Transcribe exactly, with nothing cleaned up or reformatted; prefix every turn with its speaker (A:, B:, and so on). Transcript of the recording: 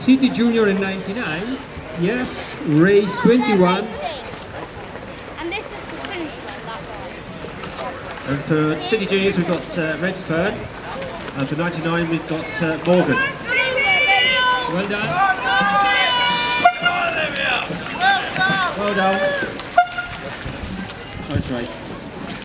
A: City Junior in ninety-nines, yes, race twenty-one.
B: And this is the finish line, that one.
C: And for City Juniors we've got uh, Redfern, and for ninety-nine we've got uh, Morgan.
A: Well done.
C: Well done. Nice race.